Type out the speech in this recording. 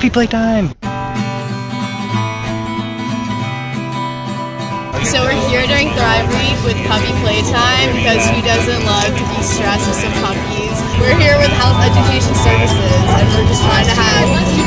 Puppy playtime! So we're here during Thrive Week with Puppy Playtime because who doesn't love to de-stress with some puppies? We're here with Health Education Services and we're just trying to have